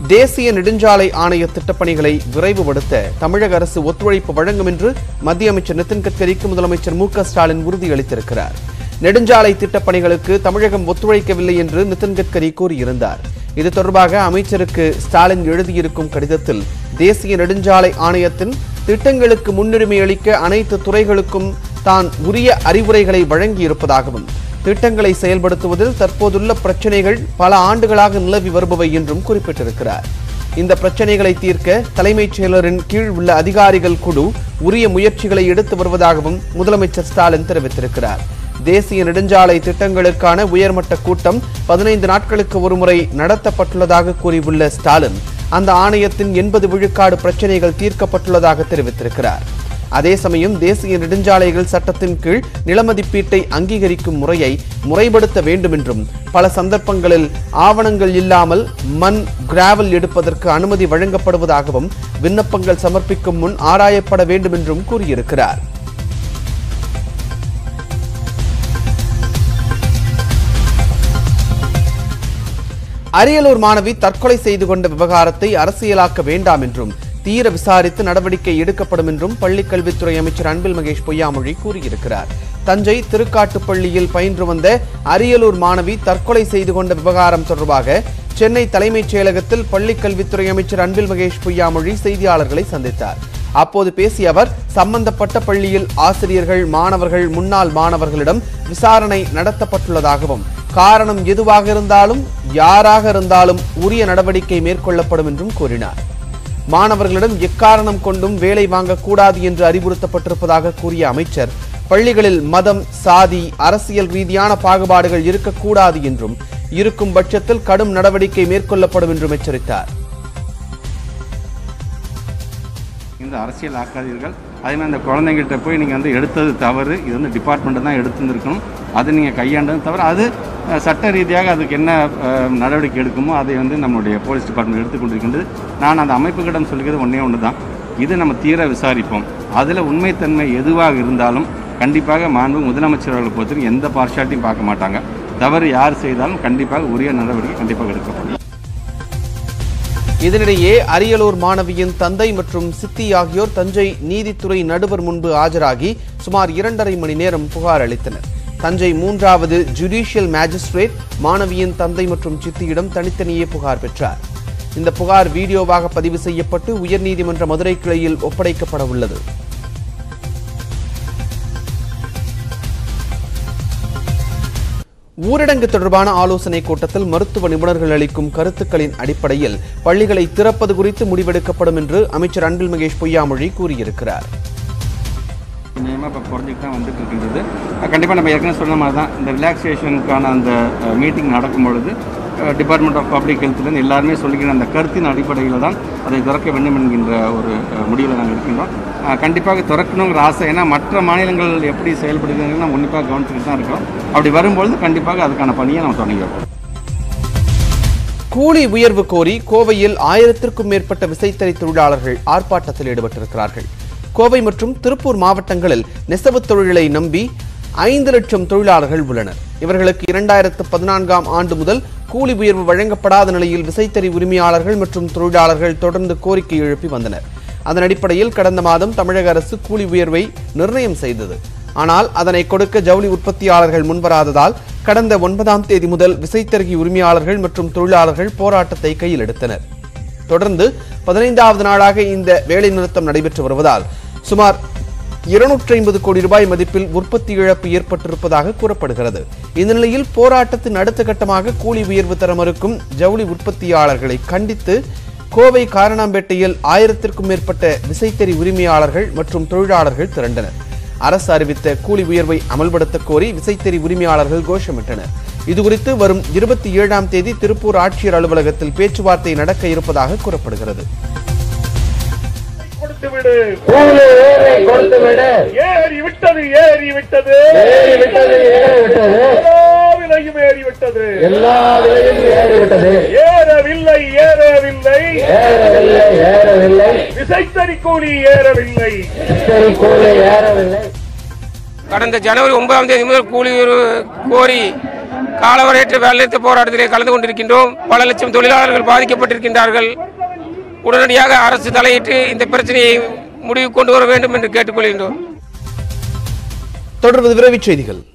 தேசிய நெடுஞ்சாலை ஆணைய திட்டப்பணிகளை விரைவுபடுத்த தமிழக அரசு ஒத்துழைப்பு வழங்கும் என்று மத்திய அமைச்சர் நிதின் கட்கரிக்கு முதலமைச்சர் மு க ஸ்டாலின் உறுதியளித்திருக்கிறார். நெடுஞ்சாலை திட்டப்பணிகளுக்கு தமிழகம் ஒத்துழைக்கவில்லை என்று நிதின் கட்கரி கூறியிருந்தார். இது தொடர்பாக அமைச்சருக்கு ஸ்டாலின் எழுதியிருக்கும் கடிதத்தில் தேசிய நெடுஞ்சாலை ஆணையத்தின் திட்டங்களுக்கு முன்னுரிமை அளிக்க அனைத்து துறைகளுக்கும் தான் உரிய அறிவுரைகளை வழங்கியிருப்பதாகவும் திட்டங்களை செயல்படுத்துவதில் தற்போதுள்ள பிரச்சனைகள் பல ஆண்டுகளாக நிலவி வருபவை என்றும் குறிப்பிட்டிருக்கிறார். இந்த பிரச்சனைகளை தீர்க்க தலைமைச் செயலரின் கீழ் உள்ள அதிகாரிகள் குழு உரிய முயற்சிகளை எடுத்து வருவதாகவும் முதலமைச்சர் ஸ்டாலின் தெரிவித்திருக்கிறார். தேசிய நெடுஞ்சாலை திட்டங்களுக்கான உயர்மட்ட கூட்டம் 15 நாட்களுக்கு ஒருமுறை நடத்தப்பட்டுள்ளதாக கூறியுள்ள ஸ்டாலின் அந்த ஆணையத்தின் 80 விழுக்காடு பிரச்சனைகள் தீர்க்கப்பட்டுள்ளதாக தெரிவித்திருக்கிறார். அதே சமயம் தேசிய நெடுஞ்சாலைகள் சட்டத்தின் கீழ் நிலமதிப்பீட்டை அங்கீகரிக்கும் முறையை முறைப்படுத்த வேண்டும் என்றும் பல சந்தர்ப்பங்களில் ஆவணங்கள் இல்லாமல் மண் கிராவல் எடுப்பதற்கு அனுமதி வழங்கப்படுவதாகவும் விண்ணப்பங்கள் சமர்ப்பிக்கும் முன் ஆராயப்பட வேண்டும் என்றும் கூறியிருக்கிறார். அரியலூர் மாணவி தற்கொலை செய்து கொண்ட விவகாரத்தை அரசியலாக்க வேண்டாம் என்றும் தீர விசாரித்து நடவடிக்கை எடுக்கப்படும் என்றும் பள்ளிக்கல்வித்துறை அமைச்சர் அன்பில் மகேஷ் பொய்யாமொழி கூறியிருக்கிறார். தஞ்சை திருக்காட்டுப்பள்ளியில் பயின்று வந்த அரியலூர் மாணவி தற்கொலை செய்து கொண்ட விவகாரம் தொடர்பாக சென்னை தலைமைச் செயலகத்தில் பள்ளிக்கல்வித்துறை அமைச்சர் அன்பில் மகேஷ் பொய்யாமொழி செய்தியாளர்களை சந்தித்தார். அப்போது பேசிய அவர் சம்பந்தப்பட்ட பள்ளியில் ஆசிரியர்கள், மாணவர்கள், முன்னாள் மாணவர்களிடம் விசாரணை நடத்தப்பட்டுள்ளதாகவும் காரணம் எதுவாக இருந்தாலும் யாராக இருந்தாலும் உரிய நடவடிக்கை மேற்கொள்ளப்படும் என்றும் கூறினார். மாணவர்களிடம் எக்காரணம் கொண்டும் வேலை வாங்கக்கூடாது என்று அறிவுறுத்தப்பட்டிருப்பதாக கூறிய அமைச்சர் பள்ளிகளில் மதம், சாதி, அரசியல் ரீதியான பாகுபாடுகள் இருக்கக்கூடாது என்றும் இருக்கும் பட்சத்தில் கடும் நடவடிக்கை மேற்கொள்ளப்படும் என்றும் எச்சரித்தார். இந்த அரசியல் ஆக்காதீர்கள். அதே மாதிரி அந்த குழந்தைங்கிட்ட போய் நீங்கள் எடுத்தது தவறு, இது டிபார்ட்மெண்ட் தான் எடுத்துருக்கணும், அது நீங்கள் கையாண்டது தவறு, அது சட்ட ரீதியாக அதுக்கு என்ன நடவடிக்கை எடுக்குமோ அதை நம்முடைய போலீஸ் டிபார்ட்மெண்ட் எடுத்துக்கொண்டிருக்கின்றது. நான் அந்த அமைப்புகளிடம் சொல்கிறது ஒன்று தான், இது நம்ம தீர விசாரிப்போம். அதில் உண்மைத்தன்மை எதுவாக இருந்தாலும் கண்டிப்பாக மாண்பு முதலமைச்சர் அவர்களை பொறுத்தவரைக்கும் எந்த பார்ஷாலிட்டியும் பார்க்க மாட்டாங்க. தவறு யார் செய்தாலும் கண்டிப்பாக உரிய நடவடிக்கை கண்டிப்பாக எடுக்கப்படும். இதனிடையே அரியலூர் மாணவியின் தந்தை மற்றும் சித்தி ஆகியோர் தஞ்சை நீதித்துறை நடுவர் முன்பு ஆஜராகி சுமார் 2.5 மணி நேரம் புகார் அளித்தனர். தஞ்சை 3வது ஜுடிஷியல் மேஜிஸ்ட்ரேட் மாணவியின் தந்தை மற்றும் சித்தியிடம் தனித்தனியே புகார் பெற்றார். இந்த புகார் வீடியோவாக பதிவு செய்யப்பட்டு உயர்நீதிமன்ற மதுரை கிளையில் ஒப்படைக்கப்பட உள்ளது. ஊரடங்கு தொடர்பான ஆலோசனைக் கூட்டத்தில் மருத்துவ நிபுணர்கள் அளிக்கும் கருத்துக்களின் அடிப்படையில் பள்ளிகளை திறப்பது குறித்து முடிவெடுக்கப்படும் என்று அமைச்சர் அன்பில் மகேஷ் பொய்யாமொழி கூறியிருக்கிறார். இப்போ குறைஞ்சிட்டு தான் வந்துட்டு இருக்கின்றது. கண்டிப்பாக நம்ம ஏற்கனவே சொன்ன மாதிரி தான் இந்த ரிலாக்ஸேஷனுக்கான அந்த மீட்டிங் நடக்கும் பொழுது டிபார்ட்மெண்ட் ஆஃப் பப்ளிக் ஹெல்த்லேருந்து எல்லாருமே சொல்லிக்கிற அந்த கருத்தின் அடிப்படையில் தான் அதை திறக்க வேண்டும் என்கின்ற ஒரு முடிவில் நாங்கள் இருக்கின்றோம். கண்டிப்பாக திறக்கணுங்கிற ஆசை, ஏன்னா மற்ற மாநிலங்கள் எப்படி செயல்படுகிறது நம்ம உன்னிப்பாக கவனிச்சுட்டு தான் இருக்கோம். அப்படி வரும்பொழுது கண்டிப்பாக அதுக்கான பணியை நம்ம தொடங்கி வைப்போம். கூலி உயர்வு கோரி கோவையில் 1000க்கும் மேற்பட்ட விசைத்தறி தொழிலாளர்கள் ஆர்ப்பாட்டத்தில் ஈடுபட்டிருக்கிறார்கள். கோவை மற்றும் திருப்பூர் மாவட்டங்களில் நெசவு தொழிலை நம்பி 5 லட்சம் தொழிலாளர்கள் உள்ளனர். இவர்களுக்கு 2014ஆம் ஆண்டு முதல் கூலி உயர்வு வழங்கப்படாத நிலையில் விசைத்தறி உரிமையாளர்கள் மற்றும் தொழிலாளர்கள் தொடர்ந்து கோரிக்கை எழுப்பி வந்தனர். அதன் அடிப்படையில் கடந்த மாதம் தமிழக அரசு கூலி உயர்வை நிர்ணயம் செய்தது. ஆனால் அதனை கொடுக்க ஜவுளி உற்பத்தியாளர்கள் முன்வராததால் கடந்த 9ஆம் தேதி முதல் விசைத்தறி உரிமையாளர்கள் மற்றும் தொழிலாளர்கள் போராட்டத்தை கையில் எடுத்தனர். தொடர்ந்து 15வது நாளாக இந்த வேலைநிறுத்தம் நடைபெற்று வருவதால் சுமார் 250 கோடி ரூபாய் மதிப்பில் உற்பத்தி இழப்பு ஏற்பட்டிருப்பதாக கூறப்படுகிறது. இந்த நிலையில் போராட்டத்தின் அடுத்த கட்டமாக கூலி உயர்வு தர மறுக்கும் ஜவுளி உற்பத்தியாளர்களை கண்டித்து கோவை காரணாம்பேட்டையில் 1000க்கும் மேற்பட்ட விசைத்தறி உரிமையாளர்கள் மற்றும் தொழிலாளர்கள் திரண்டனர். அரசு அறிவித்த கூலி உயர்வை அமல்படுத்த கோரி விசைத்தறி உரிமையாளர்கள் கோஷமிட்டனர். இதுகுறித்து வரும் 27ஆம் தேதி திருப்பூர் ஆட்சியர் அலுவலகத்தில் பேச்சுவார்த்தை நடக்க இருப்பதாக கூறப்படுகிறது. கடந்த ஜனவரி 9ஆம் தேதி முதல் கூலி கோரி காலவரையற்ற வேலைநிறுத்த போராட்டத்திலே கலந்து கொண்டிருக்கின்றோம். பல லட்சம் தொழிலாளர்கள் பாதிக்கப்பட்டிருக்கின்றார்கள். உடனடியாக அரசு தலையிட்டு இந்த பிரச்சனையை முடிவு கொண்டு வர வேண்டும் என்று கேட்டுக்கொள்கின்றோம். தொடர்வது விரைவுச் செய்திகள்.